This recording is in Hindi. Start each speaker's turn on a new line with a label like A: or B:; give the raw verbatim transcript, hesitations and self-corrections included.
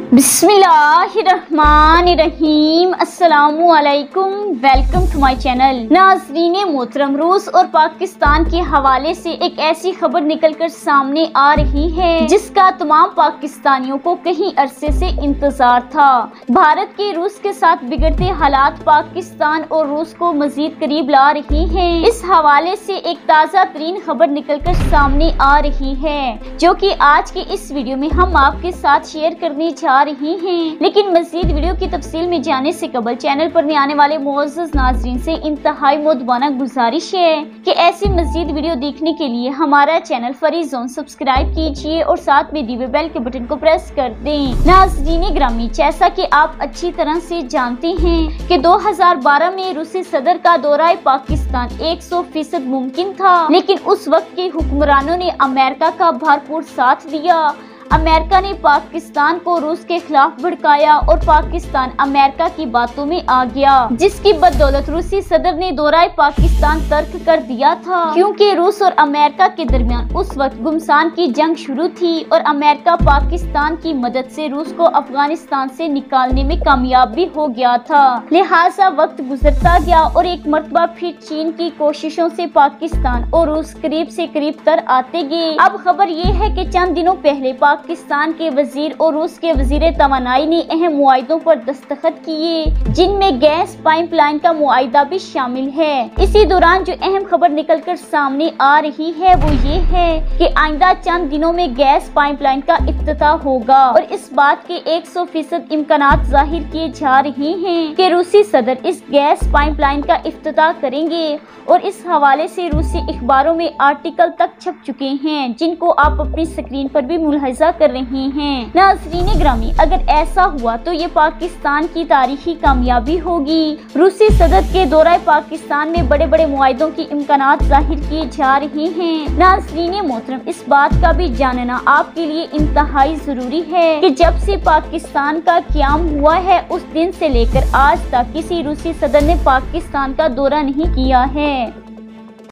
A: बिस्मिल्लाहिर्रहमानिर्रहीम, अस्सलामुअलैकुम, वेलकम टू माय चैनल। नाज़रीन मोहतरम, रूस और पाकिस्तान के हवाले से एक ऐसी खबर निकलकर सामने आ रही है जिसका तमाम पाकिस्तानियों को कहीं अरसे से इंतजार था। भारत के रूस के साथ बिगड़ते हालात पाकिस्तान और रूस को मजीद करीब ला रही हैं। इस हवाले से एक ताज़ा तरीन खबर निकलकर सामने आ रही है जो कि आज की इस वीडियो में हम आपके साथ शेयर करने जा रही हैं। लेकिन मजीद वीडियो की तफसील में जाने से कबल चैनल पर नए आने वाले मुअज़्ज़ज़ नाज़रीन से इंतहाई मोदबाना गुजारिश है कि ऐसी मजीद वीडियो देखने के लिए हमारा चैनल फरी जोन सब्सक्राइब कीजिए और साथ में दिए बेल के बटन को प्रेस कर दें। नाज़रीन ग्रामी, जैसा कि आप अच्छी तरह से जानते हैं कि दो हजार बारह में रूसी सदर का दौरा पाकिस्तान एक सौ फीसद मुमकिन था, लेकिन उस वक्त के हुक्मरानों ने अमेरिका का भरपूर साथ दिया। अमेरिका ने पाकिस्तान को रूस के खिलाफ भड़काया और पाकिस्तान अमेरिका की बातों में आ गया, जिसकी बदौलत रूसी सदर ने दौरा पाकिस्तान तर्क कर दिया था, क्योंकि रूस और अमेरिका के दरमियान उस वक्त गुमसान की जंग शुरू थी और अमेरिका पाकिस्तान की मदद से रूस को अफगानिस्तान से निकालने में कामयाब भी हो गया था। लिहाजा वक्त गुजरता गया और एक मरतबा फिर चीन की कोशिशों से पाकिस्तान और रूस करीब से करीब तर आते गए। अब खबर ये है कि चंद दिनों पहले पाकिस्तान के वजीर और रूस के वजीर तवानाई ने अहम मुआहिदों पर दस्तखत किए, जिनमें गैस पाइपलाइन का मुआहिदा भी शामिल है। इसी दौरान जो अहम खबर निकलकर सामने आ रही है वो ये है कि आइंदा चंद दिनों में गैस पाइपलाइन का इफ्तिताह होगा और इस बात के एक सौ फीसद इम्कानात जाहिर किए जा रहे हैं कि रूसी सदर इस गैस पाइपलाइन का इफ्तिताह करेंगे और इस हवाले से रूसी अखबारों में आर्टिकल तक छप चुके हैं, जिनको आप अपनी स्क्रीन पर भी मुलाहिजा कर रहे हैं। नाज़रीन ग्रामी, अगर ऐसा हुआ तो ये पाकिस्तान की तारीखी कामयाबी होगी। रूसी सदर के दौरे पाकिस्तान में बड़े बड़े मुआहिदों की इम्कानात जाहिर किए जा रहे हैं। नाज़रीन मोहतरम, इस बात का भी जानना आपके लिए इंतहाई जरूरी है कि जब से पाकिस्तान का क़याम हुआ है उस दिन से लेकर आज तक किसी रूसी सदर ने पाकिस्तान का दौरा नहीं किया है।